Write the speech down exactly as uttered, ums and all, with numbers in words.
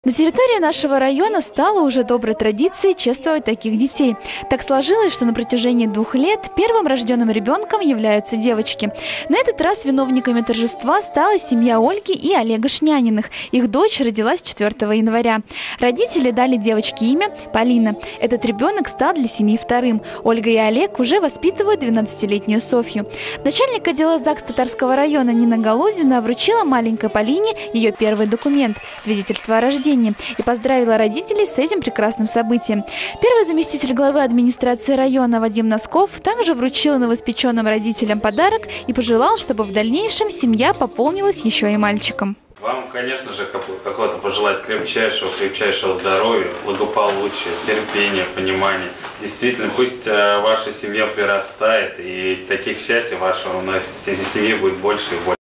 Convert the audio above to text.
На территории нашего района стало уже доброй традицией чествовать таких детей. Так сложилось, что на протяжении двух лет первым рожденным ребенком являются девочки. На этот раз виновниками торжества стала семья Ольги и Олега Шняниных. Их дочь родилась четвёртого января. Родители дали девочке имя Полина. Этот ребенок стал для семьи вторым. Ольга и Олег уже воспитывают двенадцатилетнюю Софью. Начальник отдела ЗАГС Татарского района Нина Галузина вручила маленькой Полине ее первый документ – свидетельство о рождении, и поздравила родителей с этим прекрасным событием. Первый заместитель главы администрации района Вадим Носков также вручил новоиспеченным родителям подарок и пожелал, чтобы в дальнейшем семья пополнилась еще и мальчиком. Вам, конечно же, какого-то пожелать крепчайшего, крепчайшего здоровья, благополучия, терпения, понимания. Действительно, пусть ваша семья прирастает, и таких счастий вашего у нас в семье будет больше и больше.